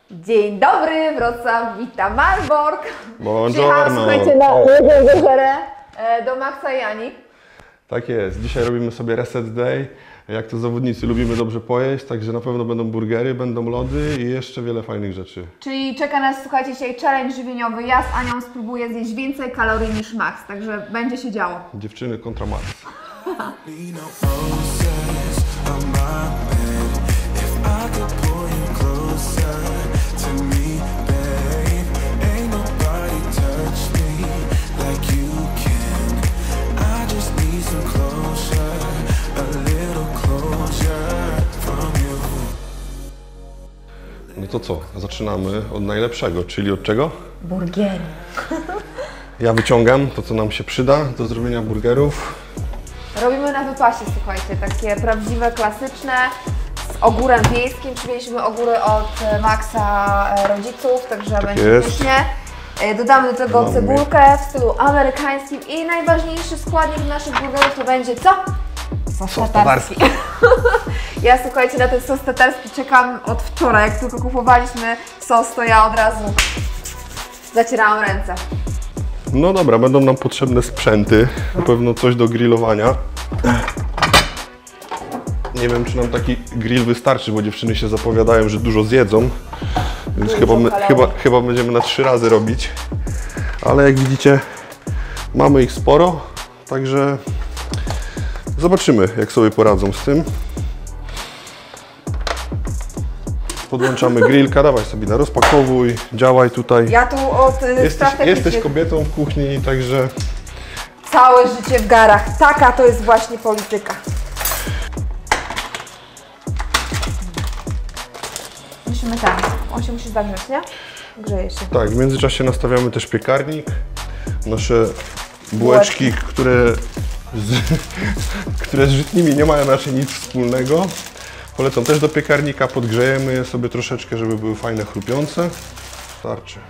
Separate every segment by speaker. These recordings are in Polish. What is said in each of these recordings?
Speaker 1: Dzień dobry, Wrocław, witam Malbork.
Speaker 2: Buongiorno.
Speaker 1: Słuchajcie, na burgerę do Maxa i Ani.
Speaker 2: Tak jest, dzisiaj robimy sobie reset day. Jak to zawodnicy lubimy dobrze pojeść, także na pewno będą burgery, będą lody i jeszcze wiele fajnych rzeczy.
Speaker 1: Czyli czeka nas, słuchajcie, dzisiaj challenge żywieniowy. Ja z Anią spróbuję zjeść więcej kalorii niż Max, także będzie się działo.
Speaker 2: Dziewczyny kontra Max. No to co? Zaczynamy od najlepszego, czyli od czego?
Speaker 1: Burgery.
Speaker 2: Ja wyciągam to, co nam się przyda do zrobienia burgerów.
Speaker 1: Robimy na wypasie, słuchajcie, takie prawdziwe, klasyczne, z ogórem wiejskim. Przywieźliśmy ogóry od Maxa rodziców, także będzie
Speaker 2: jest.
Speaker 1: pysznie. Dodamy do tego cebulkę w stylu amerykańskim i najważniejszy składnik naszych burgerów to będzie co? Sos tatarski. Ja, słuchajcie, na ten sos tatarski czekam od wczoraj. Jak tylko kupowaliśmy sos, to ja od razu zacierałam ręce.
Speaker 2: No dobra, będą nam potrzebne sprzęty, na pewno coś do grillowania. Nie wiem, czy nam taki grill wystarczy, bo dziewczyny się zapowiadają, że dużo zjedzą. Więc chyba będziemy na 3 razy robić. Ale jak widzicie, mamy ich sporo, także zobaczymy, jak sobie poradzą z tym. Podłączamy grillka, dawaj sobie na rozpakowuj, działaj tutaj.
Speaker 1: Ja tu od
Speaker 2: Jesteś kobietą w kuchni, także...
Speaker 1: Całe życie w garach. Taka to jest właśnie polityka. Musimy tak, on się musi zagrzeć, nie? Grzeje się.
Speaker 2: Tak, w międzyczasie nastawiamy też piekarnik. Nasze bułeczki, które z żytnimi nie mają raczej nic wspólnego. Polecam też do piekarnika, podgrzejemy je sobie troszeczkę, żeby były fajne, chrupiące. Starczy.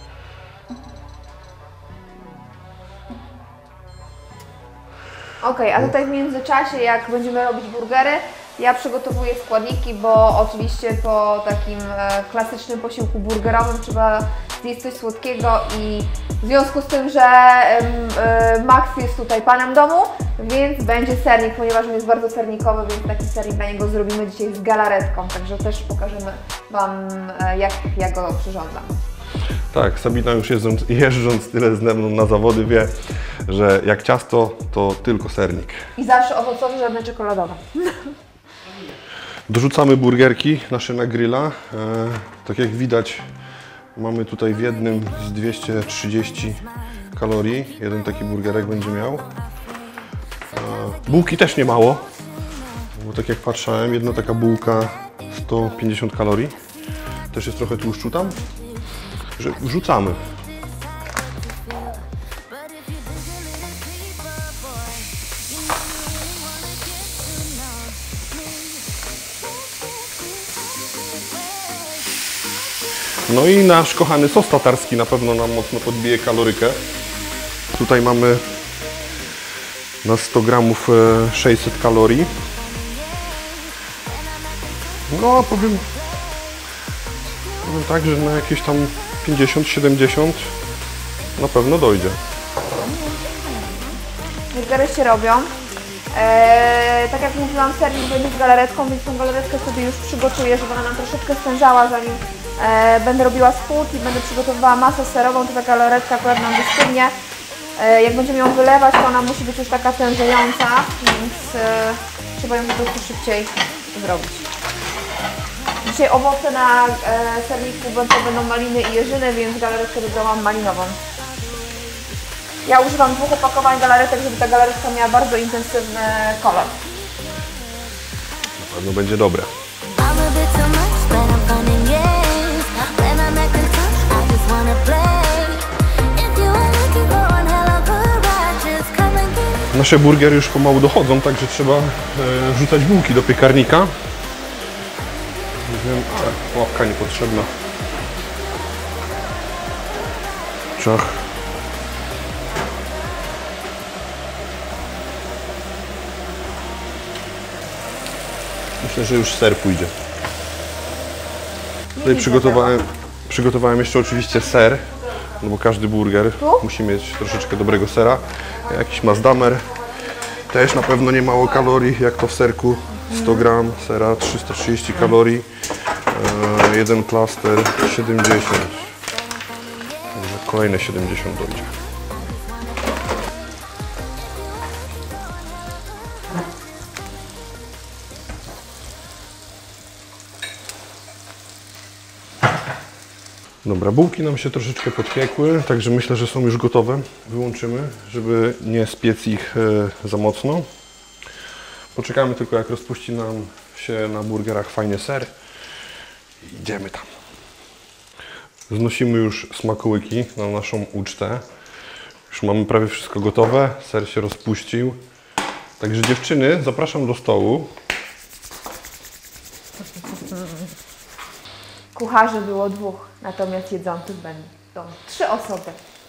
Speaker 1: Ok, a tutaj w międzyczasie, jak będziemy robić burgery, ja przygotowuję składniki, bo oczywiście po takim klasycznym posiłku burgerowym trzeba zjeść coś słodkiego i w związku z tym, że Max jest tutaj panem domu, więc będzie sernik, ponieważ on jest bardzo sernikowy, więc taki sernik dla niego zrobimy dzisiaj z galaretką, także też pokażemy Wam, jak ja go przyrządzam.
Speaker 2: Tak, Sabina już jeżdżąc tyle ze mną na zawody wie, że jak ciasto, to tylko sernik.
Speaker 1: I zawsze owocowy, żadne czekoladowe.
Speaker 2: Dorzucamy burgerki nasze na grilla. Tak jak widać, mamy tutaj w jednym z 230 kalorii. Jeden taki burgerek będzie miał. Bułki też nie mało, bo tak jak patrzałem, jedna taka bułka 150 kalorii. Też jest trochę tłuszczu tam. Że wrzucamy. No i nasz kochany sos tatarski na pewno nam mocno podbije kalorykę. Tutaj mamy na 100 gramów 600 kalorii. No powiem tak, że na jakieś tam 50-70 na pewno dojdzie.
Speaker 1: Burgery się robią. Tak jak mówiłam, sernik będzie z galaretką, więc tą galaretkę sobie już przygotuję, żeby ona nam troszeczkę stężała, zanim będę robiła spód i będę przygotowywała masę serową, to ta galaretka akurat nam wystygnie. Jak będziemy ją wylewać, to ona musi być już taka tężejąca, więc trzeba ją po prostu szybciej zrobić. Dzisiaj owoce na serniku będą maliny i jeżyny, więc galaretkę wybrałam malinową. Ja używam 2 opakowań galaretek, żeby ta galaretka miała bardzo intensywny kolor.
Speaker 2: Na pewno będzie dobre. Nasze burgery już pomału dochodzą, także trzeba wrzucać bułki do piekarnika. Nie wiem, łapka niepotrzebna. Ciach. Myślę, że już ser pójdzie. Tutaj przygotowałem jeszcze oczywiście ser, no bo każdy burger musi mieć troszeczkę dobrego sera. Jakiś Mazdamer, też na pewno nie mało kalorii, jak to w serku. 100 gram sera, 330 kalorii, jeden plaster 70, kolejne 70 dojdzie. Dobra, bułki nam się troszeczkę podpiekły, także myślę, że są już gotowe. Wyłączymy, żeby nie spiec ich za mocno. Poczekamy tylko, jak rozpuści nam się na burgerach fajnie ser. I idziemy tam. Znosimy już smakołyki na naszą ucztę. Już mamy prawie wszystko gotowe, ser się rozpuścił. Także dziewczyny, zapraszam do stołu.
Speaker 1: Kucharzy było 2, natomiast jedzących będą 3 osoby.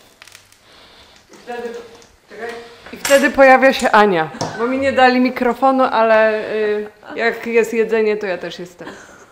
Speaker 3: I wtedy pojawia się Ania, bo mi nie dali mikrofonu, ale jak jest jedzenie, to ja też jestem.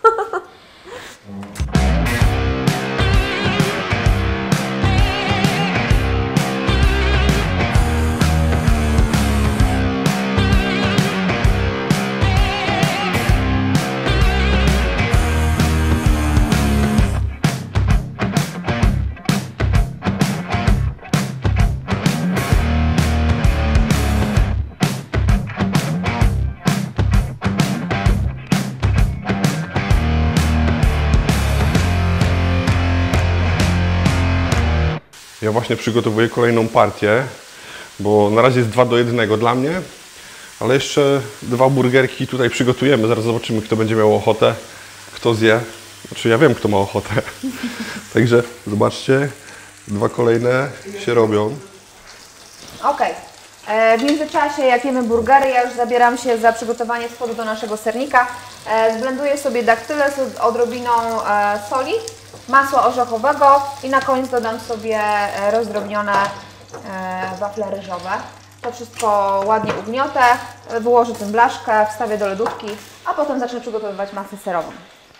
Speaker 2: Ja właśnie przygotowuję kolejną partię, bo na razie jest 2 do 1 dla mnie, ale jeszcze 2 burgerki tutaj przygotujemy. Zaraz zobaczymy, kto będzie miał ochotę, kto zje. Znaczy ja wiem, kto ma ochotę. Także zobaczcie, 2 kolejne się robią.
Speaker 1: Okej. W międzyczasie, jak jemy burgery, ja już zabieram się za przygotowanie spodu do naszego sernika. Zblenduję sobie daktyle z odrobiną soli, masła orzechowego i na koniec dodam sobie rozdrobnione wafle ryżowe. To wszystko ładnie ugniotę, wyłożę tym blaszkę, wstawię do lodówki, a potem zacznę przygotowywać masę serową.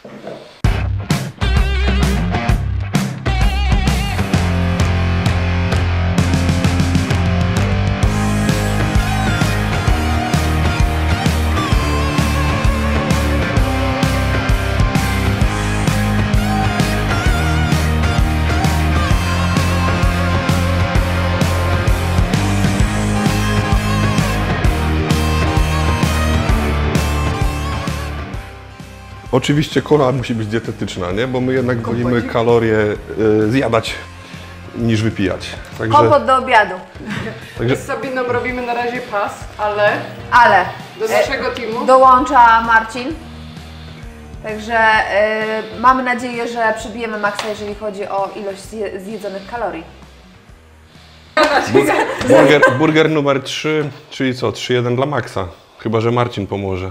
Speaker 2: Oczywiście kola musi być dietetyczna, nie? Bo my jednak wolimy kalorie zjadać niż wypijać. Także,
Speaker 1: Kompot do obiadu.
Speaker 2: także
Speaker 3: Z Sabiną robimy na razie pas, ale
Speaker 1: Ale
Speaker 3: do naszego teamu
Speaker 1: dołącza Marcin. Także mamy nadzieję, że przybijemy maksa, jeżeli chodzi o ilość zjedzonych kalorii.
Speaker 2: burger numer 3, czyli co? 3-1 dla Maxa. Chyba że Marcin pomoże.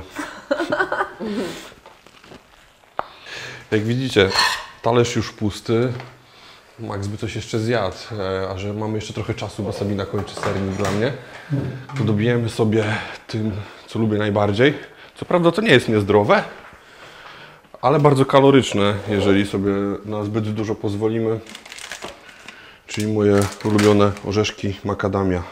Speaker 2: Jak widzicie, talerz już pusty. Max by coś jeszcze zjadł, a że mamy jeszcze trochę czasu, bo Sabina kończy sernik dla mnie, to dobijemy sobie tym, co lubię najbardziej. Co prawda to nie jest niezdrowe, ale bardzo kaloryczne, jeżeli sobie na zbyt dużo pozwolimy. Czyli moje ulubione orzeszki macadamia.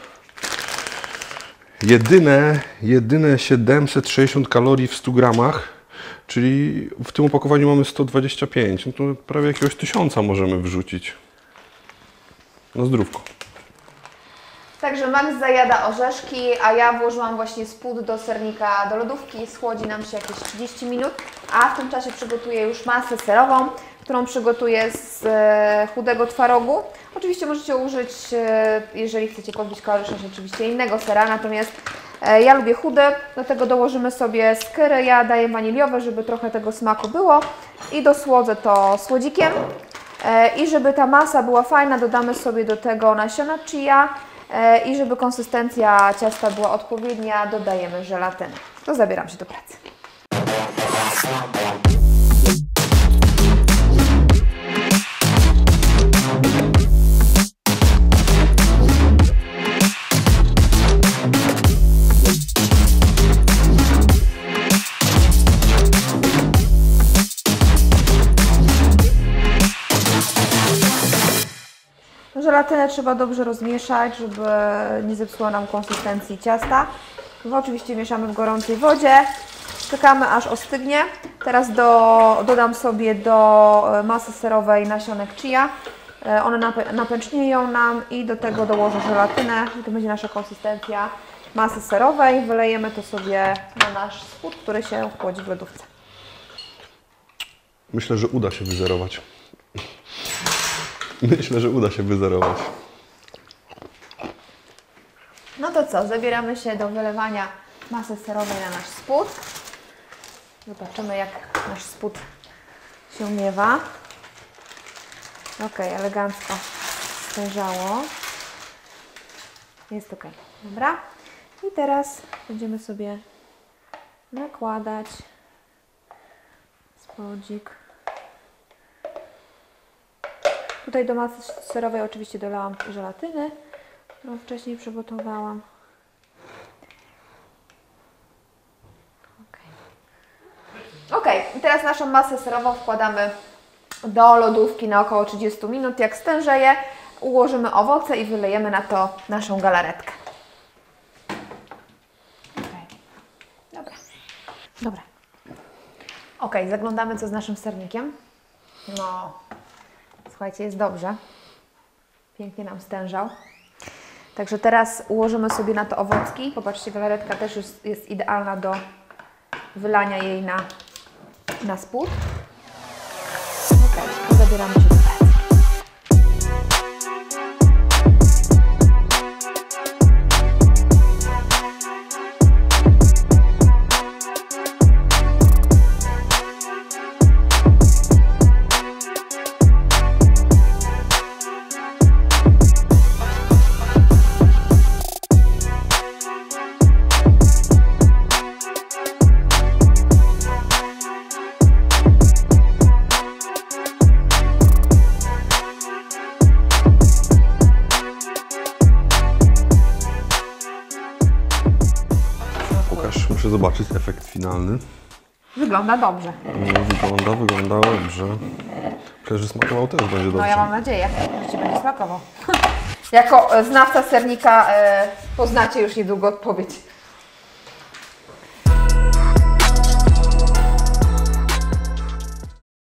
Speaker 2: Jedyne 760 kalorii w 100 gramach. Czyli w tym opakowaniu mamy 125, no to prawie jakiegoś 1000 możemy wrzucić. Na zdrówko.
Speaker 1: Także Max zajada orzeszki, a ja włożyłam właśnie spód do sernika do lodówki. Schłodzi nam się jakieś 30 minut, a w tym czasie przygotuję już masę serową, którą przygotuję z chudego twarogu. Oczywiście możecie użyć, jeżeli chcecie podbić kaloryczność, oczywiście innego sera, natomiast ja lubię chudy, do tego dołożymy sobie skyry, ja daję waniliowe, żeby trochę tego smaku było i dosłodzę to słodzikiem. I żeby ta masa była fajna, dodamy sobie do tego nasiona chia i żeby konsystencja ciasta była odpowiednia, dodajemy żelatynę. To zabieram się do pracy. żelatynę trzeba dobrze rozmieszać, żeby nie zepsuła nam konsystencji ciasta. Oczywiście mieszamy w gorącej wodzie. Czekamy aż ostygnie. Teraz dodam sobie do masy serowej nasionek chia. One napęcznieją nam i do tego dołożę żelatynę. To będzie nasza konsystencja masy serowej. Wylejemy to sobie na nasz spód, który się chłodzi w lodówce.
Speaker 2: Myślę, że uda się wyzerować. Myślę, że uda się wyzerować.
Speaker 1: No to co, zabieramy się do wylewania masy serowej na nasz spód. Zobaczymy, jak nasz spód się miewa. Ok, elegancko stężało. Jest ok. Dobra. I teraz będziemy sobie nakładać spodzik. Tutaj do masy serowej oczywiście dolałam żelatyny, którą wcześniej przygotowałam. Ok, i teraz naszą masę serową wkładamy do lodówki na około 30 minut. Jak stężeje, ułożymy owoce i wylejemy na to naszą galaretkę. Dobra. Dobra. Ok, zaglądamy co z naszym sernikiem. No, słuchajcie, jest dobrze. Pięknie nam stężał. Także teraz ułożymy sobie na to owocki. Popatrzcie, galaretka też już jest idealna do wylania jej na spód. Ok, zabieramy się do pracy.
Speaker 2: Muszę zobaczyć efekt finalny.
Speaker 1: Wygląda dobrze.
Speaker 2: Wygląda dobrze. Przecież smakował też będzie dobrze.
Speaker 1: No ja mam nadzieję, że Ci będzie smakował. Jako znawca sernika poznacie już niedługo odpowiedź.